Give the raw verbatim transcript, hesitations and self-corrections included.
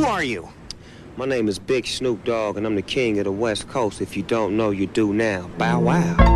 are you? My name is Big Snoop Dogg, and I'm the king of the West Coast. If you don't know, you do now. Bow wow.